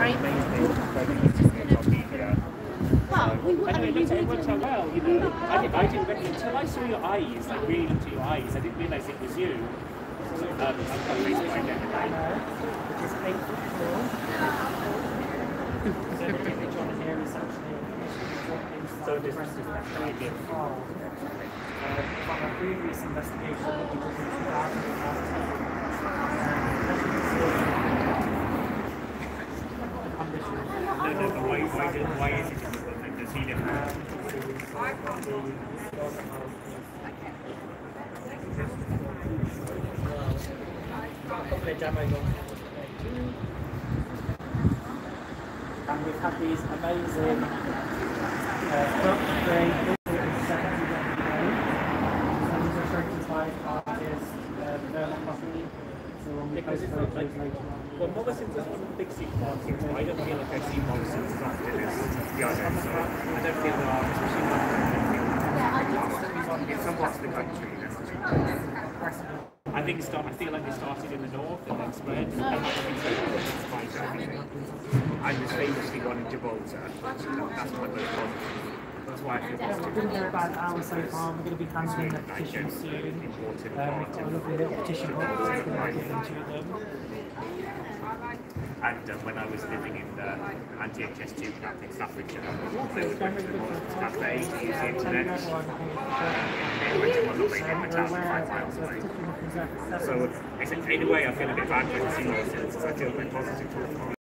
right? Well, we would. Anyway, it worked out well, you know. I didn't recognize, until I saw your eyes, like really looked at your eyes, I didn't realise it was you. I'm quite amazed by that. Which is 8 foot tall. So everything John here is actually what is So this is definitely from a previous investigation that we did in 2014. No, but why is it different? Does he different? And we've had these amazing upgrade because it's not like, well, Morrison's is one of the big supermarkets, but I don't feel like I've seen Morrison's as often as the others, so I don't feel there are, especially in some parts of the country. I feel like they started in the north and then spread. I was famously one in Gibraltar. That's my most positive. That's why I feel positive. We're going to do about an hour so far. We're going to be handling the petition soon. We've got a lovely little petition box that's going to be given to them. And when I was living in the anti-HS2 camp in Staffordshire, I went to the cafe to use the internet. I went to one of the my town 5 miles away. So in a way I feel a bit bad for the senior citizens. I feel a bit positive towards